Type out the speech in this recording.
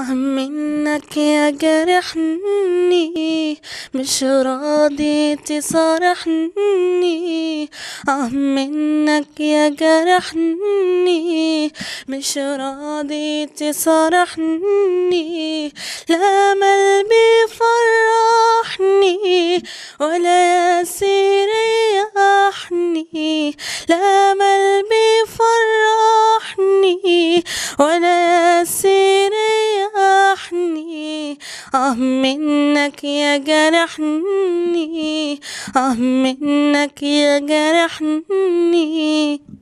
منك يا جرحني، مش راضي تصارحني. منك يا جرحني، مش راضي تصارحني. لا مال بيفرحني ولا يسير يريحني. لا مال بيفرحني ولا يسير يريحني. منك يا جرحني، منك يا جرحني.